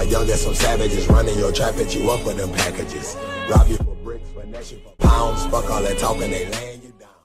my youngest, some savages running your trap, at you up with them packages. Rob you for bricks, finesse you for pounds. Fuck all that talking, they laying you down.